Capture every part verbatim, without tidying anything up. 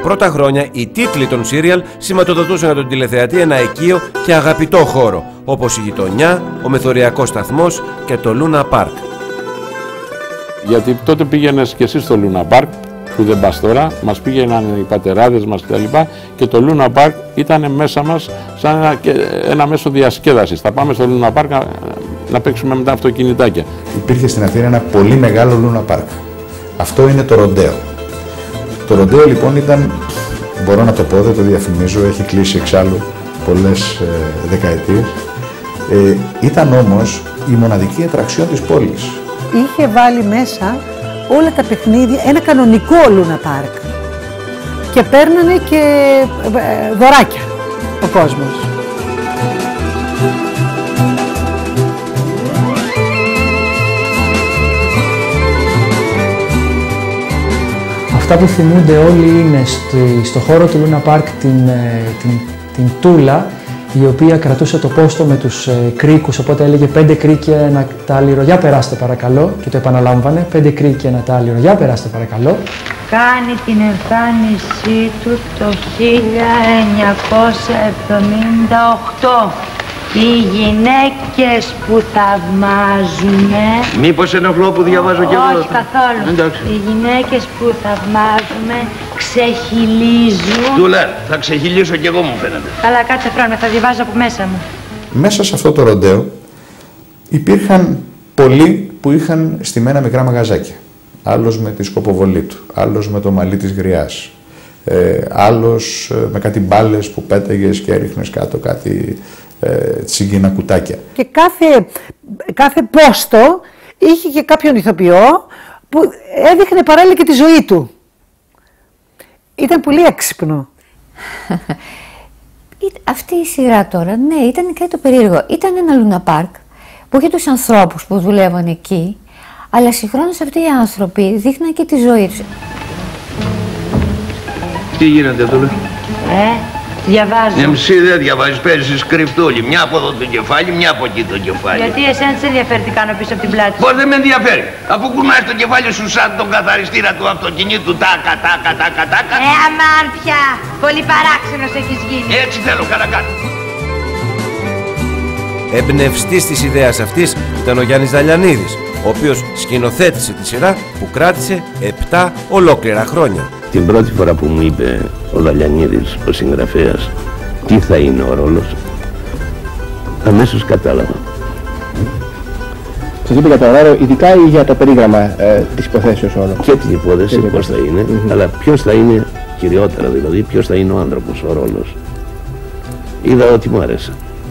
πρώτα χρόνια οι τίτλοι των σύριαλ σηματοδοτούσαν για τον τηλεθεατή ένα οικείο και αγαπητό χώρο, όπως η γειτονιά, ο μεθοριακός σταθμός και το Λούνα Πάρκ. Γιατί τότε πήγαινες και εσύ στο Λούνα Πάρκ, που δεν πας τώρα, μας πήγαιναν οι πατεράδες μας κτλ. Και, και το Λούνα Πάρκ ήταν μέσα μας σαν ένα, ένα μέσο διασκέδασης. Θα πάμε στο Λούνα Πάρκ να, να παίξουμε με τα αυτοκινητάκια. Υπήρχε στην Αθήνα ένα πολύ μεγάλο Λούνα Πάρκ. Αυτό είναι το Ροντέο. Το Ροντέο λοιπόν ήταν, μπορώ να το πω, δεν το διαφημίζω, έχει κλείσει εξάλλου πολλές ε, δεκαετίες. Ε, ήταν όμως η μοναδική ατραξιόν της πόλης. Είχε βάλει μέσα όλα τα παιχνίδια, ένα κανονικό Λούνα Πάρκ. Και παίρνανε και ε, δωράκια ο κόσμος. Αυτά που θυμούνται όλοι είναι στη, στο χώρο του Λούνα Πάρκ την, την, την τούλα, η οποία κρατούσε το πόστο με τους ε, κρίκους, οπότε έλεγε πέντε κρίκια ένα τάλιρο, για περάστε παρακαλώ, και το επαναλάμβανε, πέντε κρίκια ένα τάλιρο, για περάστε παρακαλώ. Κάνει την εμφάνισή του το χίλια εννιακόσια εβδομήντα οκτώ. Οι γυναίκες που θαυμάζουμε... Μήπως ενοχλώ που διαβάζω κι εγώ? Όχι καθόλου. Εντάξει. Οι γυναίκες που θαυμάζουμε ξεχυλίζουν... Τούλα, θα ξεχυλίσω κι εγώ μου φαίνεται. Καλά, κάτσε χρόνο, θα διαβάζω από μέσα μου. Μέσα σε αυτό το Ροντέο υπήρχαν πολλοί που είχαν στημένα μικρά μαγαζάκια. Άλλος με τη σκοποβολή του, άλλος με το μαλλί της γριάς, ε, άλλος ε, με κάτι μπάλες που πέταγες και έριχνες κάτω κάτι... τσιγκίνα κουτάκια. Και κάθε, κάθε πόστο είχε και κάποιον ηθοποιό που έδειχνε παράλληλα και τη ζωή του. Ήταν πολύ έξυπνο. Αυτή η σειρά τώρα, ναι, ήταν κάτι το περίεργο. Ήταν ένα Λούνα Πάρκ που είχε τους ανθρώπους που δουλεύαν εκεί, αλλά συγχρόνως αυτοί οι άνθρωποι δείχναν και τη ζωή τους. Τι γίνεται τώρα? Ε, διαβάζω. Εμσύ δεν διαβάζεις, παίζεις κρυφτούλη. Μια από εδώ το κεφάλι, μια από εκεί το κεφάλι. Γιατί εσένα σε ενδιαφέρει τι κάνω πίσω από την πλάτη. Πώς δεν με ενδιαφέρει? Αφού κουνάς το κεφάλι σου σαν τον καθαριστήρα του αυτοκινήτου, τάκα, τάκα, τάκα, τάκα. Ε, αμάν πια. Πολύ παράξενος έχεις γίνει. Έτσι θέλω, καρακάτω. Εμπνευστής της ιδέας αυτής ήταν ο Γιάννης Δαλιανίδης, ο οποίος σκηνοθέτησε τη σειρά που κράτησε επτά ολόκληρα χρόνια. Την πρώτη φορά που μου είπε ο Δαλιανίδης, ο συγγραφέας, τι θα είναι ο ρόλος, αμέσως κατάλαβα. Σας είπε κατά ωράριο, ειδικά για το περίγραμμα ε, της υποθέσεως όλο. Και την υπόθεση, πώς θα είναι, mm-hmm. αλλά ποιος θα είναι, κυριότερα δηλαδή, ποιος θα είναι ο άνθρωπος, ο ρόλος. Είδα ότι μου άρεσε.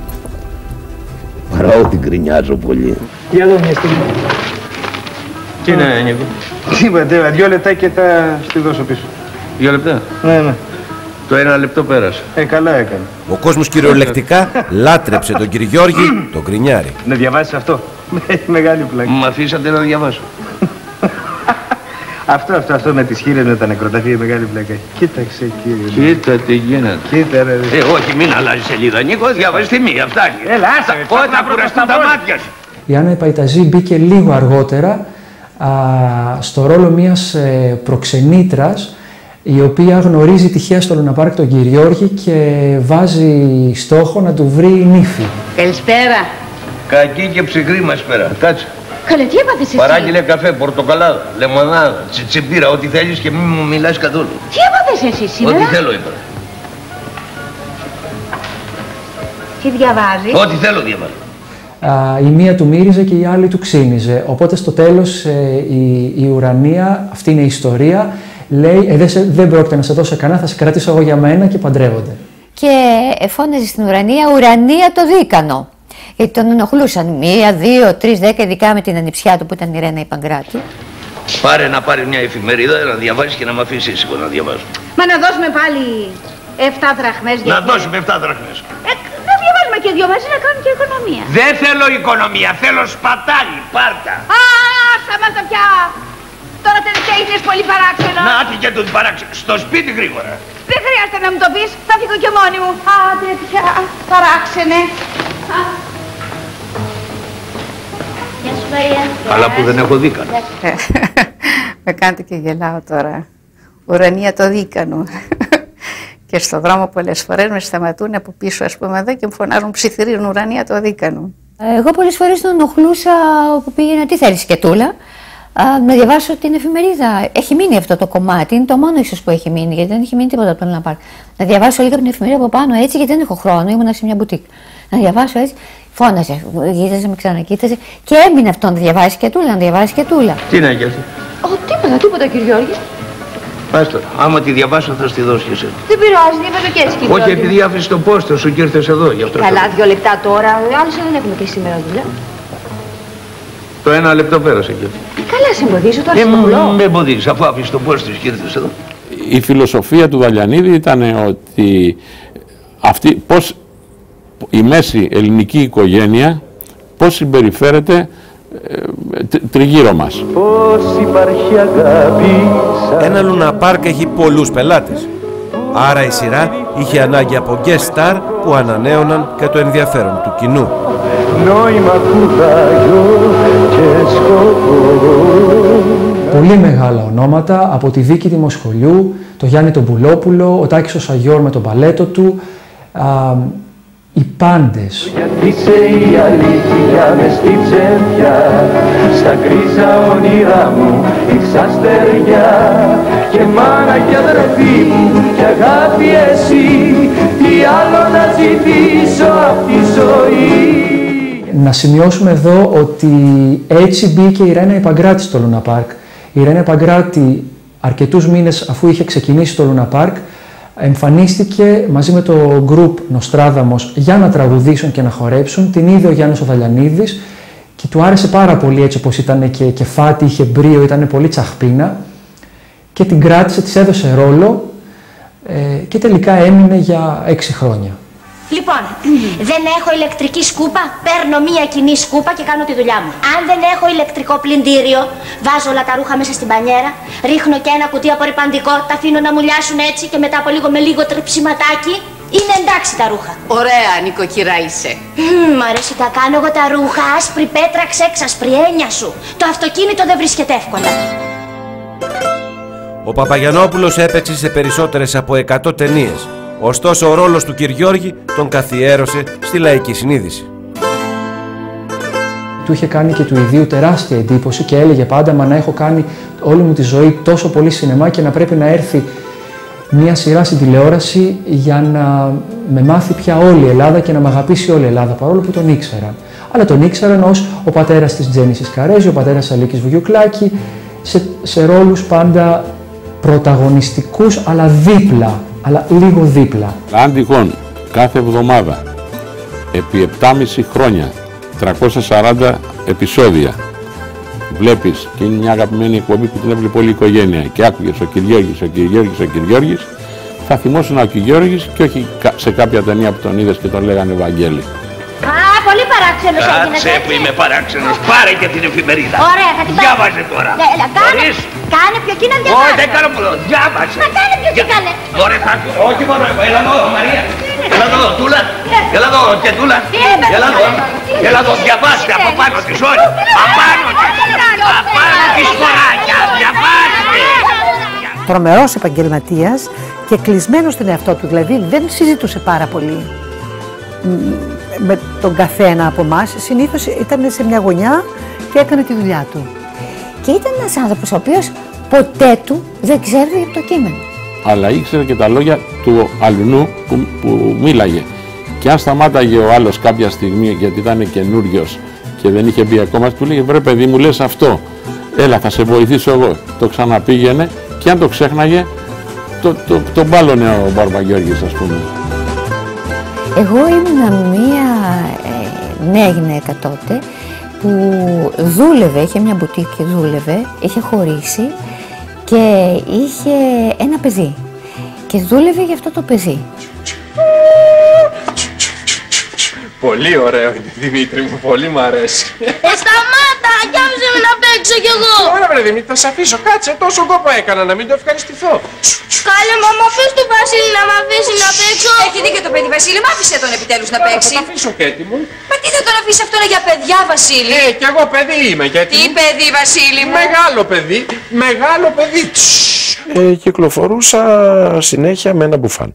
Παρά ότι γκρινιάζω πολύ. Για δω μια στιγμή. Τι είναι, Νίκο? Τίποτα, δυο λεπτά και θα στη δώσω πίσω. Δύο λεπτά? Ναι, ναι. Το ένα λεπτό πέρασε. Ε, καλά έκανε. Ο κόσμος κυριολεκτικά λάτρεψε τον κύριο Γιώργη, τον Γκρινιάρη. Να διαβάσεις αυτό. Έχει μεγάλη πλάκα. Μ' αφήσατε να διαβάσω. Αυτό, αυτό, αυτό με τις χείρες με τα νεκροταφεία, μεγάλη πλάκα. Κοίταξε, κύριε. Κοίτα τι γίνεται. Κοίτα, ρε. Ε, όχι, μην αλλάζει σελίδα, Νίκο, διαβάζεις τη μία, φτάνει. Έλα, άσε, όχι, θα κουραστούν τα μάτια σου. Η Άννα Παϊταζή μπήκε λίγο αργότερα α, στο ρόλο μιας ε, προξενήτρας, η οποία γνωρίζει τυχαία στο Λούνα Πάρκ τον κύριο Γιώργη και βάζει στόχο να του βρει νύφη. Καλησπέρα. Κακή και ψυχρή μας πέρα. Κάτσε. Καλέ, τι έπαθες εσύ? Παράγγειλε καφέ, πορτοκαλάδα, λεμονάδα, τσιτσιμπίρα, ό,τι θέλεις και μην μου μιλάς καθόλου. Τι έπαθες εσύ σήμερα? Ό,τι θέλω είπα. Τι διαβάζεις? Ό,τι θέλω διαβάζω. Α, η μία του μύριζε και η άλλη του ξύνιζε. Οπότε στο τέλος ε, η, η ουρανία, αυτή είναι η ιστορία, λέει ε, δεν, σε, δεν πρόκειται να σε δώσω κανένα, θα σε κρατήσω εγώ για μένα και παντρεύονται. Και φώναζε στην ουρανία, ουρανία το δίκανο. Γιατί τον ενοχλούσαν μία, δύο, τρεις, δέκα, ειδικά με την ανιψιά του που ήταν η Ρένα η Παγκράτη. Πάρε να πάρει μια εφημερίδα, να διαβάζεις και να μ' αφήσεις ήσυχο να διαβάζω. Μα να δώσουμε πάλι εφτά δραχμές για... Να δώσουμε εφτά δραχμές. Ε, να διαβάζουμε και δυο μαζί να κάνουμε και οικονομία. Δεν θέλω οικονομία, θέλω σπατάλι, πάρτα. Α, σταμάτα πια. Τώρα τελευταία ήθελες πολύ παράξενο. Να τη και τον παράξενο. Στο σπίτι γρήγορα. Δεν χρειάζεται να μου το πεις, θα φύγω και μόνη μου. Άντε πια, παράξενε. Γεια σου Μαρία. Αλλά που δεν έχω δίκανο. Με κάνετε και γελάω τώρα. ουρανία το δίκανο. Και στο δρόμο πολλές φορές με σταματούν από πίσω, ας πούμε, εδώ και μου φωνάζουν ψιθυρίων ουρανία το δίκανο. Εγώ πολλές φορές τον ενοχλούσα όπου πήγαινα, τι θέλεις Κετούλα, να διαβάσω την εφημερίδα. Έχει μείνει αυτό το κομμάτι, είναι το μόνο ίσως που έχει μείνει, γιατί δεν έχει μείνει τίποτα από το Λούνα Πάρκ. Να διαβάσω λίγα από την εφημερίδα από πάνω έτσι, γιατί δεν έχω χρόνο, ήμουν σε μια μπουτίκ. Να διαβάσω έτσι, φώναζε, κοίταζε, με ξανακοίταζε και έμεινε αυτό να διαβάσει Κετούλα, να διαβάσει Κετούλα. Τι να γίνει. Ω, τίποτα, τίποτα, κύριε Γιώργη. Πάστο, άμα τη διαβάσω θα στη δώσω και εσένα. Δεν πειράζει, διαβάζω και έτσι, κύριε Όχι, Γιώργη. επειδή άφησε το πόστο σου και ήρθες εδώ, γι' αυτό. Καλά, δύο λεπτά τώρα, άλλωστε δεν έχουμε και σήμερα δουλειά. Το ένα λεπτό πέρασε και. Καλά, σε εμποδίζω τώρα, Ε, στο πουλό. με εμποδίζεις, αφού άφησε το πόστο σου και ήρθες εδώ. Η φιλοσοφία του Δαλιανίδη ήταν ότι αυτή, πώς η μέση ελληνική οικογένεια πώς συμπεριφέρεται ε, τριγύρω μας. Πώς υπάρχει αγάπη. Ένα Λούνα Πάρκ έχει πολλούς πελάτες. Άρα η σειρά είχε ανάγκη από guest star που ανανέωναν και το ενδιαφέρον του κοινού. Νόημα, κουράγιο και σκοπό. Πολύ μεγάλα ονόματα, από τη Βίκη Δημοσχολιού, το Γιάννη τον Πουλόπουλο, ο Τάκης ο Σαγιόρ με τον παλέτο του, α, οι πάντες. Γιατί είσαι η αλήθεια μες στη τσέπια, στα γκρίζα όνειρά μου ήρθα στεριά, και μάνα και αδερφή μου και αγάπη εσύ, τι άλλο να ζητήσω απ' τη ζωή. Να σημειώσουμε εδώ ότι έτσι μπήκε η Ρένα Παγκράτη στο Λούνα Πάρκ. Η Ρένα Παγκράτη αρκετούς μήνες αφού είχε ξεκινήσει το Λούνα Πάρκ εμφανίστηκε μαζί με το γκρουπ Νοστράδαμος για να τραγουδήσουν και να χορέψουν. Την είδε ο Γιάννης ο Δαλιανίδης και του άρεσε πάρα πολύ έτσι όπως ήταν και κεφάτι, είχε μπρίο, ήταν πολύ τσαχπίνα και την κράτησε, της έδωσε ρόλο ε, και τελικά έμεινε για έξι χρόνια. Λοιπόν, δεν έχω ηλεκτρική σκούπα, παίρνω μία κοινή σκούπα και κάνω τη δουλειά μου. Αν δεν έχω ηλεκτρικό πλυντήριο, βάζω όλα τα ρούχα μέσα στην μπανιέρα, ρίχνω και ένα κουτί απορριπαντικό, τα αφήνω να μουλιάσουν έτσι και μετά από λίγο με λίγο τρεψιματάκι, είναι εντάξει τα ρούχα. Ωραία, νοικοκυρά είσαι. Μ, μ' αρέσει τα κάνω εγώ τα ρούχα, άσπρη πέτρα, ξέξασπρη, έννοια σου. Το αυτοκίνητο δεν βρίσκεται εύκολα. Ο Παπαγιαννόπουλος έπαιξε σε περισσότερες από εκατό ταινίες. Ωστόσο ο ρόλος του Κυριώργη τον καθιέρωσε στη λαϊκή συνείδηση. Του είχε κάνει και του ιδίου τεράστια εντύπωση και έλεγε πάντα «Μα να έχω κάνει όλη μου τη ζωή τόσο πολύ σινεμά και να πρέπει να έρθει μια σειρά στην τηλεόραση για να με μάθει πια όλη η Ελλάδα και να με αγαπήσει όλη η Ελλάδα», παρόλο που τον ήξεραν. Αλλά τον ήξεραν ως ο πατέρας της Τζέννης Ισκαρέζη, ο πατέρας της Αλίκης Βουγιουκλάκη, σε, σε ρόλους πάντα πρωταγωνιστικούς αλλά δίπλα. Αλλά λίγο δίπλα. Αν τυχόν κάθε εβδομάδα επί επτάμισι χρόνια, τριακόσια σαράντα επεισόδια βλέπεις και είναι μια αγαπημένη εκπομπή που την έβλεπε όλη η οικογένεια και άκουγες ο Κυριώργης, ο Κυριώργης, ο Κυριώργης, θα θυμόσουν ο Κυριώργης και όχι σε κάποια ταινία που τον είδες και τον λέγανε Βαγγέλη. Α, πολύ παράξενος έγινες. Κάτσε που είμαι παράξενος, πάρε και την εφημερίδα. Ωραία, θα την πάρω. Διάβαζε τώρα. Ναι, έλα, κάνε, κάνε πιο εκεί να διαβάζω. Όχι, δεν κάνω πολλό, διάβαζε. Μα κάνε πιο εκεί, κάνε. Ωραία, θα σου, όχι μόνο εγώ, έλα εδώ, Μαρία. Έλα εδώ, Τούλα. Έλα εδώ, και Τούλα. Έλα εδώ, έλα εδώ, διαβάστε από πάνω της όλη. Απάνω της, απάνω της φοράκια, διαβάστε. Τρομερός επαγγελματίας και κλεισμένος στον εαυτό του, δηλαδή δεν συζητούσε πάρα πολύ με τον καθένα από εμάς. Συνήθως ήταν σε μια γωνιά και έκανε τη δουλειά του. Και ήταν ένας άνθρωπος ο οποίος ποτέ του δεν ξέρει το κείμενο. Αλλά ήξερε και τα λόγια του αλουνού που, που μίλαγε. Και αν σταμάταγε ο άλλος κάποια στιγμή γιατί ήταν καινούριος και δεν είχε μπει ακόμα, του λέγε «Βρε παιδί μου, λες αυτό, έλα θα σε βοηθήσω εγώ». Το ξαναπήγαινε και αν το ξέχναγε το, το, το, τον μπάλωνε ο Μπαρμπαγιώργης, ας πούμε. Εγώ ήμουνα μία ε, νέα γυναίκα τότε που δούλευε, είχε μια μπουτίκ και δούλευε, είχε χωρίσει και είχε ένα παιδί και δούλευε για αυτό το παιδί. Πολύ ωραίο είναι, Δημήτρη μου, πολύ μου αρέσει. Ε, σταμάτα, κι άφησε με να παίξω κι εγώ. Ωραία, βρε Δημήτρη, θα σε αφήσω. Κάτσε, τόσο κόπο έκανα να μην το ευχαριστηθώ. Καλέ, μα μ' αφήσει τον Βασίλη να μ' αφήσει να παίξω. Έχει δίκιο το παιδί, Βασίλη, μ' άφησε τον επιτέλους να παίξει. Θα το αφήσω, Κέτη μου. Μα τι θα τον αφήσει αυτό για παιδιά, Βασίλη. Ε, κι εγώ παιδί είμαι, Κέτη. Τι παιδί, Βασίλη μου. Μεγάλο παιδί, μεγάλο παιδί. ε, κυκλοφορούσα συνέχεια με ένα μπουφάν.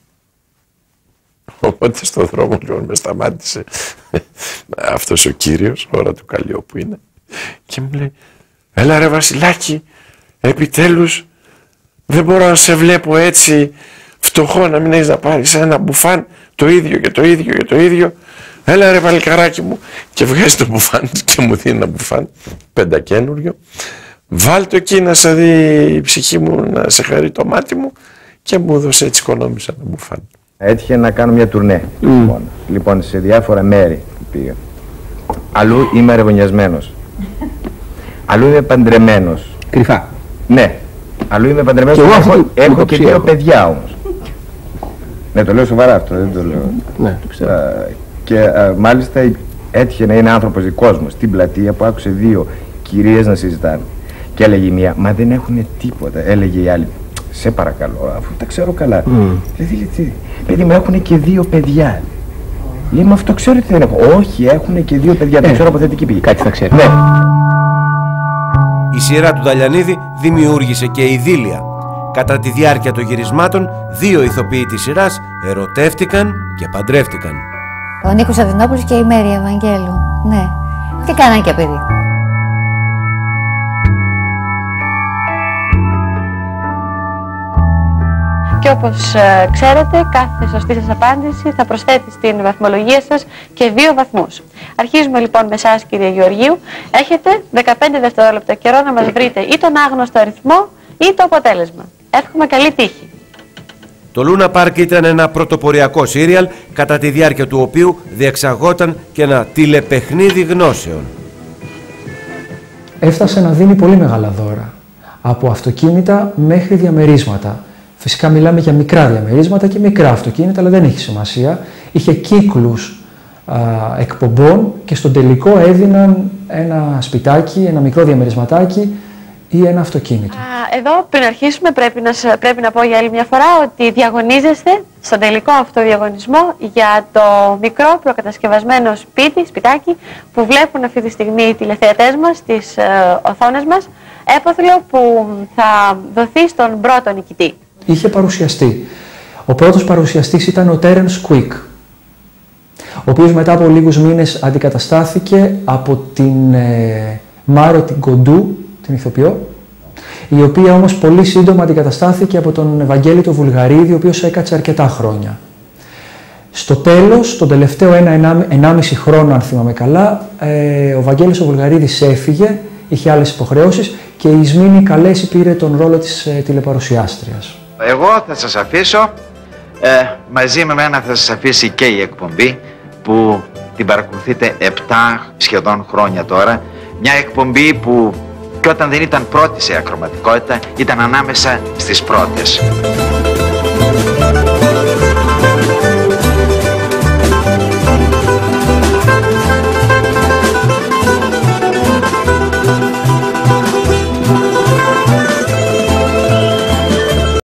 Οπότε στο δρόμο λοιπόν με σταμάτησε αυτός ο κύριος, ώρα του Καλλιό που είναι, και μου λέει, έλα ρε Βασιλάκη, επιτέλους δεν μπορώ να σε βλέπω έτσι φτωχό, να μην έχεις να πάρεις ένα μπουφάν, το ίδιο και το ίδιο και το ίδιο. Έλα ρε παλικαράκι μου. Και βγάζει το μπουφάν και μου δίνει ένα μπουφάν πεντακένουριο. Βάλ το εκεί να σε δει η ψυχή μου, να σε χαρεί το μάτι μου, και μου έδωσε, έτσι οικονόμησα ένα μπουφάν. Έτυχε να κάνω μια τουρνέ. Mm. Λοιπόν. λοιπόν, σε διάφορα μέρη πήγα. Αλλού είμαι αρεβωνιασμένος. Αλλού είμαι παντρεμένος. Κρυφά. Ναι. Αλλού είμαι παντρεμένος. Και έχω, έχω, έχω και δύο παιδιά όμως. Ναι, το λέω σοβαρά αυτό, δεν το λέω. Ναι, το ξέρω. Α, και α, μάλιστα έτυχε να είναι άνθρωπος δικός μου στην πλατεία που άκουσε δύο κυρίες να συζητάνε. Και έλεγε η μία, μα δεν έχουν τίποτα. Έλεγε η άλλη, σε παρακαλώ, αφού τα ξέρω καλά. Mm. Δηλαδή, τι, παιδί μου, έχουν και δύο παιδιά. Λέει, μα αυτό ξέρω ότι δεν έχω. Όχι, έχουν και δύο παιδιά. Δεν ε, ξέρω από θετική πηγή. Κάτι θα ξέρω. Ναι. Η σειρά του Νταλιανίδη δημιούργησε και ειδήλια. Κατά τη διάρκεια των γυρισμάτων, δύο ηθοποιοί της σειράς ερωτεύτηκαν και παντρεύτηκαν. Ο Νίκος Αδυνόπουλος και η Μέρη Ευαγγέλου. Ναι. Και κάναν και παιδί. Και όπως ε, ξέρετε, κάθε σωστή σας απάντηση θα προσθέτει στην βαθμολογία σας και δύο βαθμούς. Αρχίζουμε λοιπόν με εσάς, κύριε Γεωργίου. Έχετε δεκαπέντε δευτερόλεπτα καιρό να μας βρείτε ή τον άγνωστο αριθμό ή το αποτέλεσμα. Εύχομαι καλή τύχη. Το Λούνα Πάρκ ήταν ένα πρωτοποριακό σύριαλ, κατά τη διάρκεια του οποίου διεξαγόταν και ένα τηλεπαιχνίδι γνώσεων. Έφτασε να δίνει πολύ μεγάλα δώρα, από αυτοκίνητα μέχρι διαμερίσματα. Φυσικά μιλάμε για μικρά διαμερίσματα και μικρά αυτοκίνητα, αλλά δεν έχει σημασία. Είχε κύκλους α, εκπομπών και στον τελικό έδιναν ένα σπιτάκι, ένα μικρό διαμερισματάκι ή ένα αυτοκίνητο. Α, εδώ πριν αρχίσουμε πρέπει να, πρέπει να πω για άλλη μια φορά ότι διαγωνίζεστε στον τελικό αυτό διαγωνισμό για το μικρό προκατασκευασμένο σπίτι, σπιτάκι που βλέπουν αυτή τη στιγμή οι τηλεθεατές μας στις ε, οθόνες μας, έπαθλο που θα δοθεί στον πρώτο νικητή. Είχε παρουσιαστεί. Ο πρώτος παρουσιαστής ήταν ο Terence Quick, ο οποίος μετά από λίγους μήνες αντικαταστάθηκε από την ε, Μάρο την Κοντού, την ηθοποιό, η οποία όμως πολύ σύντομα αντικαταστάθηκε από τον Ευαγγέλη τον Βουλγαρίδη, ο οποίος έκατσε αρκετά χρόνια. Στο τέλος, τον τελευταίο ένα ενάμιση χρόνο, αν θυμάμαι καλά, ε, ο Βαγγέλης ο Βουλγαρίδης έφυγε, είχε άλλες υποχρεώσεις και η Ισμήνη Καλέση πήρε τον ρόλο της ε, τηλεπαρουσιάστριας. Εγώ θα σας αφήσω, ε, μαζί με μένα θα σας αφήσει και η εκπομπή που την παρακολουθείτε επτά σχεδόν χρόνια τώρα. Μια εκπομπή που και όταν δεν ήταν πρώτη σε ακροματικότητα ήταν ανάμεσα στις πρώτες.